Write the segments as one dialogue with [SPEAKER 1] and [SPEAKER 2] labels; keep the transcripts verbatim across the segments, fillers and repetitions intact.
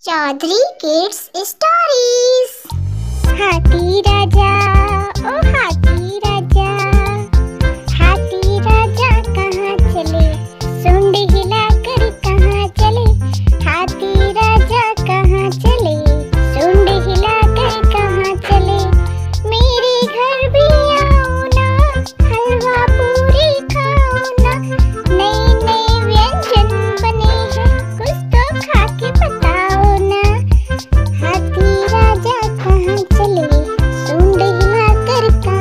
[SPEAKER 1] Chaudhary kids stories.
[SPEAKER 2] हाथी राजा ओ हाथी राजा, हाथी राजा कहाँ चले, सूंड हिलाकर कहाँ चले। हाथी राजा कहाँ चले, सूंड हिलाकर कहाँ चले। मेरे घर भी आओ ना, हलवा पूरी खाओ ना। नए नए व्यंजन बने हैं, कुछ तो खा के बताओ ना। हाथी राजा कहाँ चले, सूंड हिलाकर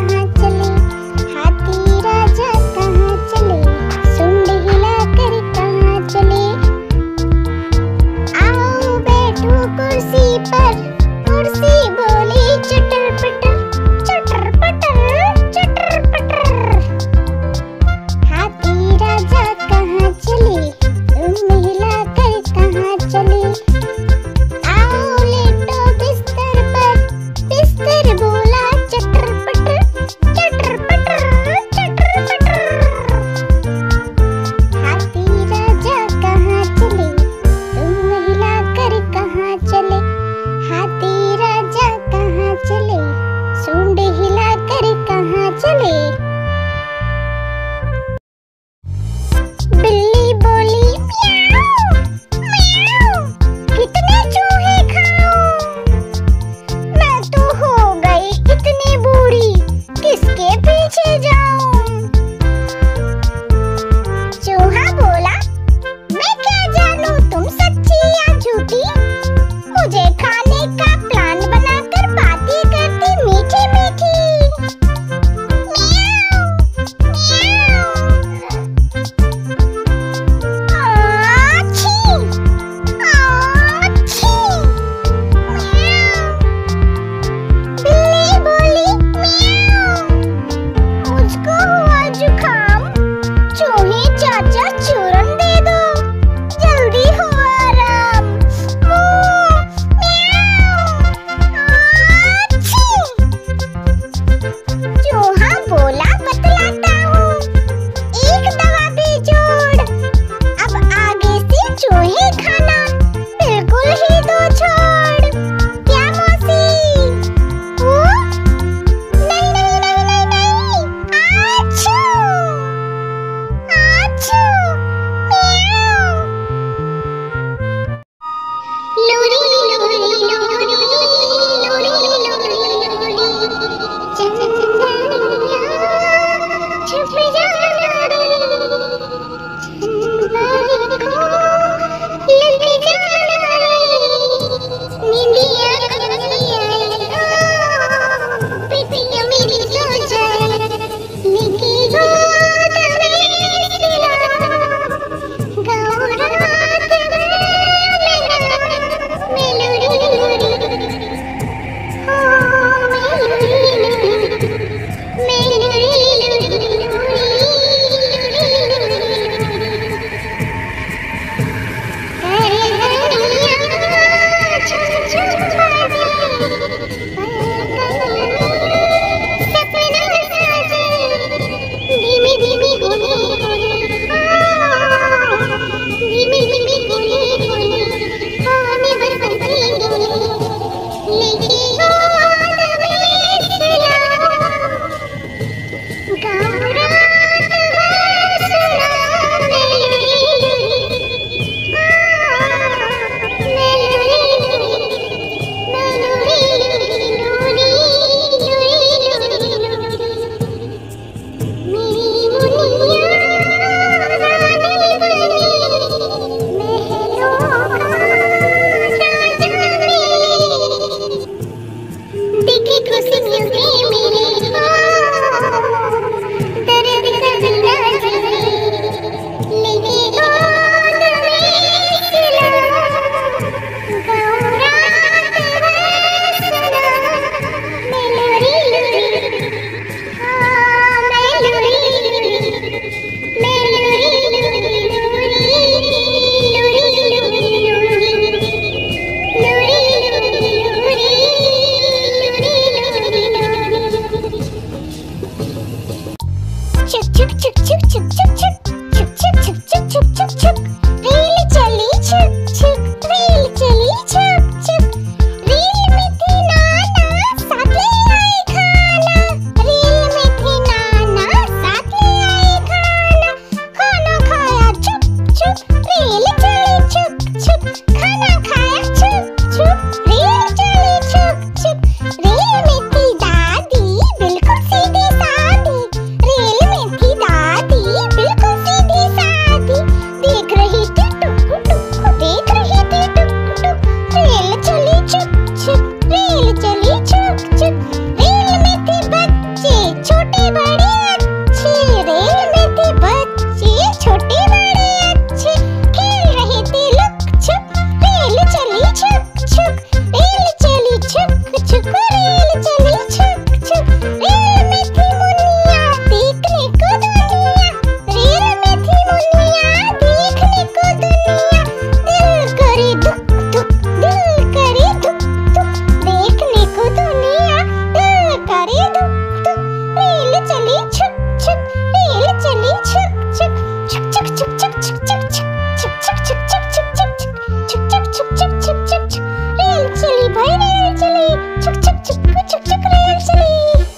[SPEAKER 2] ना खाया छुप छुप, रेल चली छुप छुप। रेल में थी दादी बिल्कुल सीधी सादी, रेल में थी दादी बिल्कुल सीधी सादी। देख रही थी टुक टुक, देख रही थी टुक टुक। रेल चली छुप छुप, रेल चली छुप छुप। रेल में थे बच्चे छोटे बड़े अच्छे, रेल में थे बच्चे छोटे बड़े अच्छे। खेल रहे थे लुक छुप, रेल चली छुप छुप। रेल चली छुप छुप, रेल चली छुप छुप। रेल में थी मुनिया देखने को दुनिया, रेल में थी मुनिया देखने को दुनिया। दिल करे दुख दुख, दिल करे दुख दुख, देखने को दुनिया दिल करे दुख दुख। रेल चली छुप छुप, रेल चली छुप छुप। छुक छुक छुक छुक छुक छुक छुक छुक छुक छुक छुक छुक छुक छुक छुक छुक छुक छुक छुक। रेल चली भाई रेल चली, छुक छुक छुक छुक छुक रेल चली।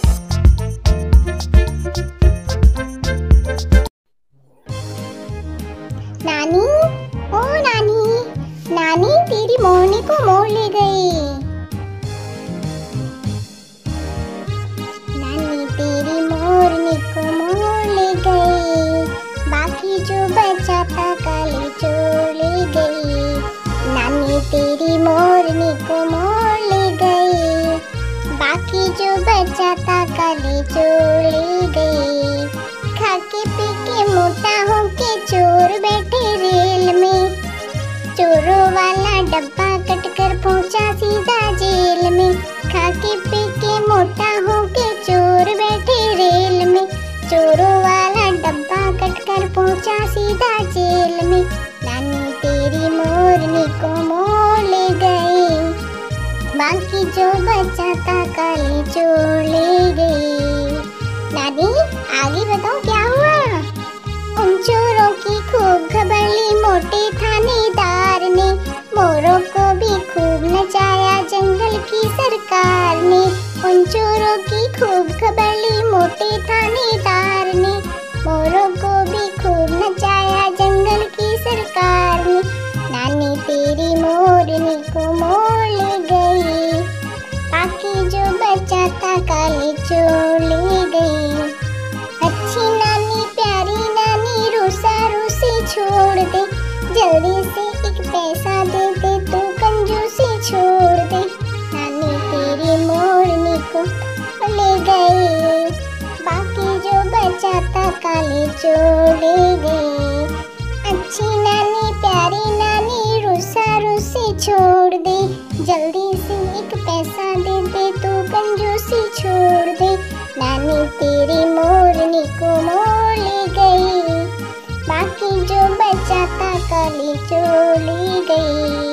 [SPEAKER 2] नानी, ओ नानी, नानी तेरी मोरनी को मोर ले गई। नानी तेरी मोरनी को मोर ले गई, बाकी जो बचा था काली चोर ले गई। नानी तेरी मोरनी को मोर ले गई, बाकी जो बचा था काली चोर ले गई। खा के पी के मोटा होके चोर बैठे रेल में, चोरों वाला डब्बा कट कर पहुंचा सीधा जेल में। खा के पी के मोटा होके चोर बैठे रेल में, चोरों वाला डब्बा कट कर पहुंचा सीधा जेल में। नानी तेरी मोरनी को मोर ले गई, बाकी जो बचा था काली चोर ले गई। नानी आगे बताओ क्या हुआ? उन चोरों की खूब खबर ली मोटे थानेदार ने, मोरों को भी खूब नचाया जंगल की सरकार ने। उन चोरों की खूब खबर ली मोटे थानेदार ने, मोरों को भी खूब नचाया जंगल की सरकार ने। नानी तेरी मोरनी को मोर ले गई, बाकी जो बचा था काली चोर ले गई। अच्छी नानी प्यारी नानी रूसा रूसी छोड़ दे, जल्दी से एक पैसा दे दे तू कंजूसी छोड़ दे। नानी तेरी मोरनी को ले गई, बाकी जो बचा था काली चोर ले गई। अच्छी नानी प्यारी नानी रूसा रूसी छोड़ दे, जल्दी से एक पैसा दे दे तू कंजूसी छोड़ दे। नानी तेरी मोरनी को मोर ले गई, बाकी जो बचा था काली चोर ले गई।